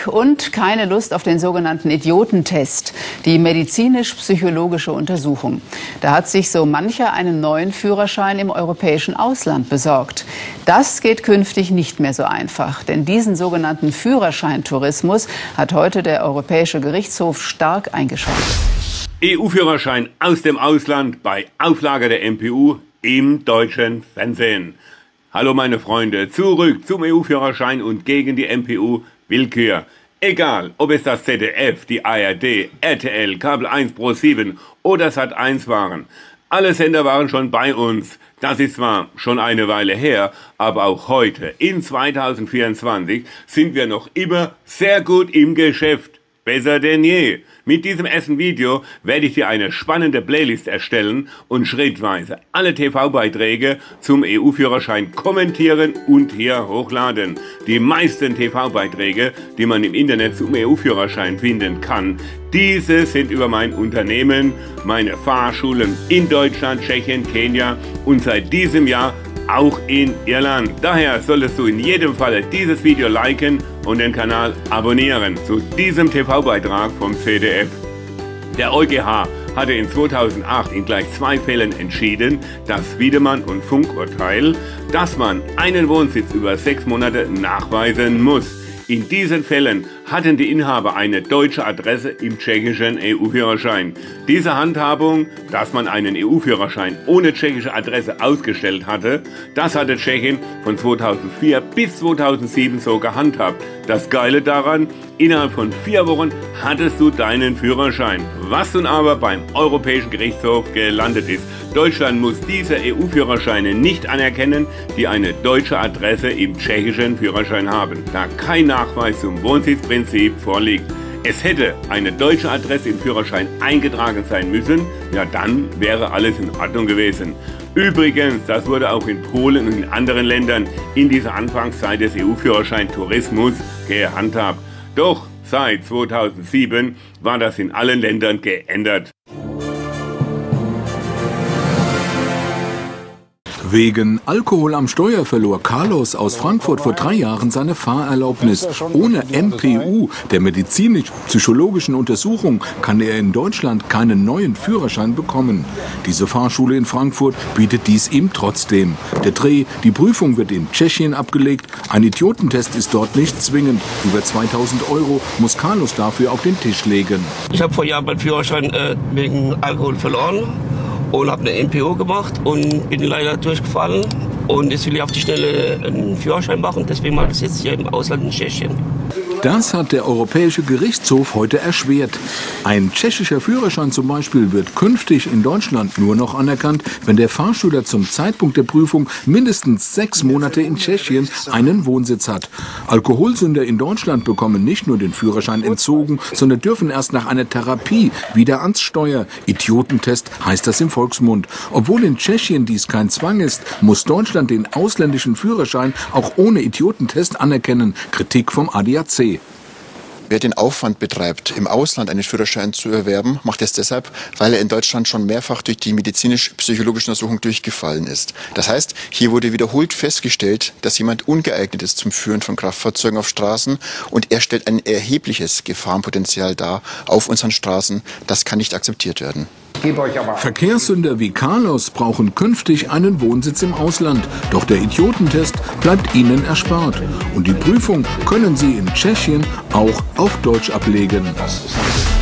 und keine Lust auf den sogenannten Idiotentest, die medizinisch-psychologische Untersuchung. Da hat sich so mancher einen neuen Führerschein im europäischen Ausland besorgt. Das geht künftig nicht mehr so einfach, denn diesen sogenannten Führerscheintourismus hat heute der Europäische Gerichtshof stark eingeschränkt. EU-Führerschein aus dem Ausland bei Auflage der MPU im deutschen Fernsehen. Hallo meine Freunde, zurück zum EU-Führerschein und gegen die MPU Willkür. Egal, ob es das ZDF, die ARD, RTL, Kabel 1, Pro7 oder Sat1 waren. Alle Sender waren schon bei uns. Das ist zwar schon eine Weile her, aber auch heute, in 2024, sind wir noch immer sehr gut im Geschäft. Besser denn je. Mit diesem ersten Video werde ich dir eine spannende Playlist erstellen und schrittweise alle TV-Beiträge zum EU-Führerschein kommentieren und hier hochladen. Die meisten TV-Beiträge, die man im Internet zum EU-Führerschein finden kann, diese sind über mein Unternehmen, meine Fahrschulen in Deutschland, Tschechien, Kenia und seit diesem Jahr auch in Irland. Daher solltest du in jedem Falle dieses Video liken und den Kanal abonnieren. Zu diesem TV-Beitrag vom ZDF. Der EuGH hatte in 2008 in gleich 2 Fällen entschieden, das Wiedemann- und Funk-Urteil, dass man einen Wohnsitz über 6 Monate nachweisen muss. In diesen Fällen hatten die Inhaber eine deutsche Adresse im tschechischen EU-Führerschein. Diese Handhabung, dass man einen EU-Führerschein ohne tschechische Adresse ausgestellt hatte, das hatte Tschechien von 2004 bis 2007 so gehandhabt. Das Geile daran, innerhalb von 4 Wochen hattest du deinen Führerschein. Was nun aber beim Europäischen Gerichtshof gelandet ist. Deutschland muss diese EU-Führerscheine nicht anerkennen, die eine deutsche Adresse im tschechischen Führerschein haben, da kein Nachweis zum Wohnsitzprinzip vorliegt. Es hätte eine deutsche Adresse im Führerschein eingetragen sein müssen, ja dann wäre alles in Ordnung gewesen. Übrigens, das wurde auch in Polen und in anderen Ländern in dieser Anfangszeit des EU-Führerschein-Tourismus gehandhabt. Doch seit 2007 war das in allen Ländern geändert. Wegen Alkohol am Steuer verlor Carlos aus Frankfurt vor 3 Jahren seine Fahrerlaubnis. Ohne MPU, der medizinisch-psychologischen Untersuchung, kann er in Deutschland keinen neuen Führerschein bekommen. Diese Fahrschule in Frankfurt bietet dies ihm trotzdem. Der Dreh, die Prüfung wird in Tschechien abgelegt. Ein Idiotentest ist dort nicht zwingend. Über 2000 € muss Carlos dafür auf den Tisch legen. Ich habe vor Jahren meinen Führerschein wegen Alkohol verloren und habe eine MPO gemacht und bin leider durchgefallen. Und jetzt will ich auf die Schnelle einen Führerschein machen, deswegen mache ich das jetzt hier im Ausland in Tschechien. Das hat der Europäische Gerichtshof heute erschwert. Ein tschechischer Führerschein zum Beispiel wird künftig in Deutschland nur noch anerkannt, wenn der Fahrschüler zum Zeitpunkt der Prüfung mindestens 6 Monate in Tschechien einen Wohnsitz hat. Alkoholsünder in Deutschland bekommen nicht nur den Führerschein entzogen, sondern dürfen erst nach einer Therapie wieder ans Steuer. Idiotentest heißt das im Volksmund. Obwohl in Tschechien dies kein Zwang ist, muss Deutschland den ausländischen Führerschein auch ohne Idiotentest anerkennen. Kritik vom ADAC. Wer den Aufwand betreibt, im Ausland einen Führerschein zu erwerben, macht es deshalb, weil er in Deutschland schon mehrfach durch die medizinisch-psychologische Untersuchung durchgefallen ist. Das heißt, hier wurde wiederholt festgestellt, dass jemand ungeeignet ist zum Führen von Kraftfahrzeugen auf Straßen und er stellt ein erhebliches Gefahrenpotenzial dar auf unseren Straßen. Das kann nicht akzeptiert werden. Verkehrssünder wie Carlos brauchen künftig einen Wohnsitz im Ausland. Doch der Idiotentest bleibt ihnen erspart. Und die Prüfung können sie in Tschechien auch auf Deutsch ablegen.